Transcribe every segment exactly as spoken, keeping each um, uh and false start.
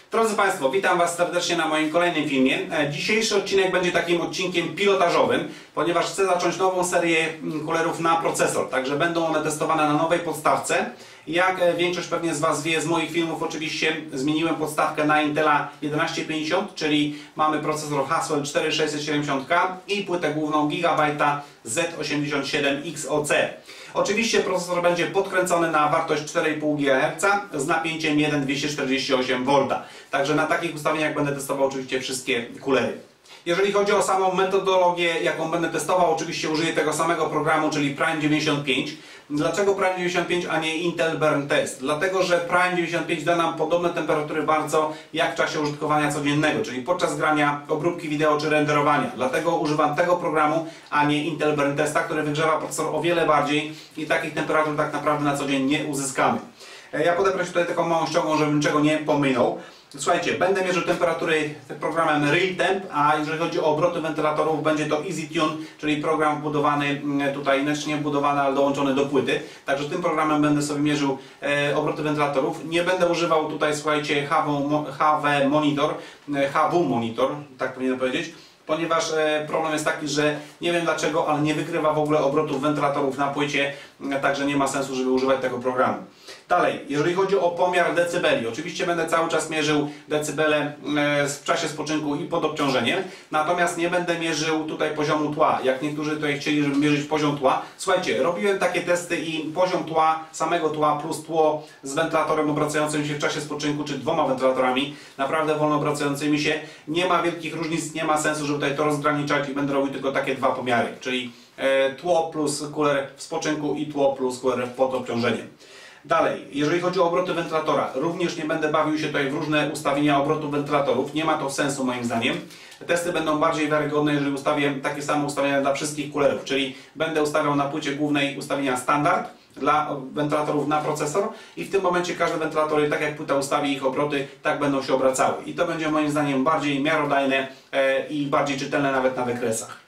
Drodzy Państwo, witam Was serdecznie na moim kolejnym filmie. Dzisiejszy odcinek będzie takim odcinkiem pilotażowym, ponieważ chcę zacząć nową serię kulerów na procesor. Także będą one testowane na nowej podstawce. Jak większość pewnie z Was wie z moich filmów, oczywiście zmieniłem podstawkę na Intela jedenaście pięćdziesiąt, czyli mamy procesor Haswell cztery tysiące sześćset siedemdziesiąt K i płytę główną Gigabyte Z osiemdziesiąt siedem X O C. Oczywiście procesor będzie podkręcony na wartość cztery i pół gigaherca z napięciem jeden przecinek dwieście czterdzieści osiem V. Także na takich ustawieniach będę testował oczywiście wszystkie kulery. Jeżeli chodzi o samą metodologię, jaką będę testował, oczywiście użyję tego samego programu, czyli Prime dziewięćdziesiąt pięć. Dlaczego Prime dziewięćdziesiąt pięć, a nie Intel Burn Test? Dlatego, że Prime dziewięćdziesiąt pięć da nam podobne temperatury bardzo jak w czasie użytkowania codziennego, czyli podczas grania, obróbki wideo czy renderowania. Dlatego używam tego programu, a nie Intel Burn Testa, który wygrzewa procesor o wiele bardziej i takich temperatur tak naprawdę na co dzień nie uzyskamy. Ja podeprę się tutaj taką małą ściągą, żebym niczego nie pominął. Słuchajcie, będę mierzył temperatury programem RealTemp, a jeżeli chodzi o obroty wentylatorów, będzie to EasyTune, czyli program wbudowany tutaj, znaczy nie wbudowany, ale dołączony do płyty. Także tym programem będę sobie mierzył e, obroty wentylatorów. Nie będę używał tutaj, słuchajcie, H W Monitor, H W Monitor, tak powinienem powiedzieć, ponieważ e, problem jest taki, że nie wiem dlaczego, ale nie wykrywa w ogóle obrotów wentylatorów na płycie, e, także nie ma sensu, żeby używać tego programu. Dalej, jeżeli chodzi o pomiar decybeli, oczywiście będę cały czas mierzył decybele w czasie spoczynku i pod obciążeniem, natomiast nie będę mierzył tutaj poziomu tła, jak niektórzy tutaj chcieli, żeby mierzyć poziom tła. Słuchajcie, robiłem takie testy i poziom tła, samego tła plus tło z wentylatorem obracającym się w czasie spoczynku, czy dwoma wentylatorami, naprawdę wolno obracającymi się, nie ma wielkich różnic, nie ma sensu, żeby tutaj to rozgraniczać i będę robił tylko takie dwa pomiary, czyli tło plus kuler w spoczynku i tło plus kuler pod obciążeniem. Dalej, jeżeli chodzi o obroty wentylatora, również nie będę bawił się tutaj w różne ustawienia obrotu wentylatorów, nie ma to sensu moim zdaniem. Testy będą bardziej wiarygodne, jeżeli ustawię takie same ustawienia dla wszystkich kulerów, czyli będę ustawiał na płycie głównej ustawienia standard dla wentylatorów na procesor i w tym momencie każde wentylatory, tak jak płyta ustawi ich obroty, tak będą się obracały. I to będzie moim zdaniem bardziej miarodajne e, i bardziej czytelne nawet na wykresach.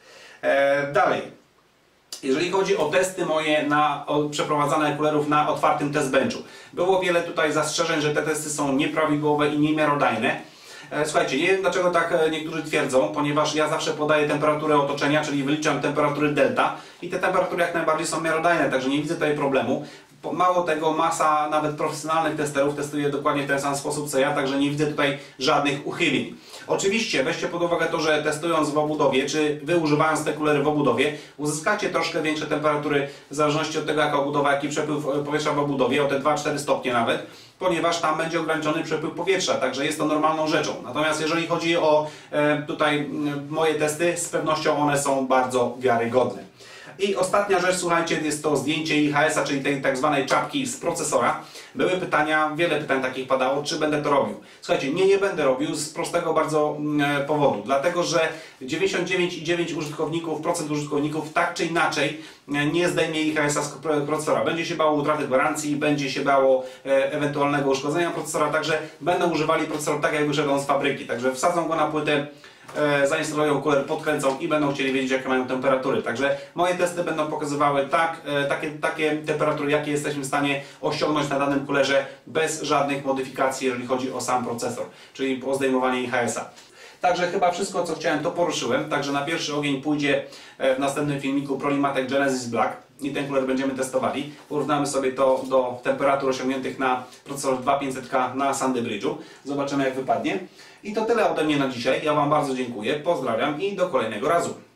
E, dalej. Jeżeli chodzi o testy moje na, o, przeprowadzane kulerów na otwartym testbenchu, było wiele tutaj zastrzeżeń, że te testy są nieprawidłowe i niemiarodajne. E, słuchajcie, nie wiem dlaczego tak niektórzy twierdzą, ponieważ ja zawsze podaję temperaturę otoczenia, czyli wyliczam temperatury delta i te temperatury jak najbardziej są miarodajne, także nie widzę tutaj problemu. Mało tego, masa nawet profesjonalnych testerów testuje dokładnie w ten sam sposób co ja, także nie widzę tutaj żadnych uchybień. Oczywiście weźcie pod uwagę to, że testując w obudowie, czy wy używając te kulery w obudowie, uzyskacie troszkę większe temperatury w zależności od tego jaka obudowa, jaki przepływ powietrza w obudowie, o te dwa cztery stopnie nawet, ponieważ tam będzie ograniczony przepływ powietrza, także jest to normalną rzeczą. Natomiast jeżeli chodzi o e, tutaj moje testy, z pewnością one są bardzo wiarygodne. I ostatnia rzecz, słuchajcie, jest to zdjęcie I H S-a, czyli tej tak zwanej czapki z procesora. Były pytania, wiele pytań takich padało, czy będę to robił. Słuchajcie, nie, nie będę robił z prostego bardzo mm, powodu. Dlatego, że dziewięćdziesiąt dziewięć przecinek dziewięć użytkowników, procent użytkowników tak czy inaczej nie zdejmie I H S-a z procesora. Będzie się bało utraty gwarancji, będzie się bało e, ewentualnego uszkodzenia procesora, także będą używali procesor tak, jak wyszedł on z fabryki. Także wsadzą go na płytę, E, zainstalują kuler, podkręcą i będą chcieli wiedzieć, jakie mają temperatury. Także moje testy będą pokazywały tak, e, takie, takie temperatury, jakie jesteśmy w stanie osiągnąć na danym kulerze bez żadnych modyfikacji, jeżeli chodzi o sam procesor, czyli o zdejmowanie I H S-a. Także chyba wszystko, co chciałem, to poruszyłem. Także na pierwszy ogień pójdzie w następnym filmiku Prolimatek Genesis Black i ten kuler będziemy testowali. Porównamy sobie to do temperatur osiągniętych na procesor dwa tysiące pięćset K na Sandy Bridge'u. Zobaczymy, jak wypadnie. I to tyle ode mnie na dzisiaj. Ja Wam bardzo dziękuję, pozdrawiam i do kolejnego razu.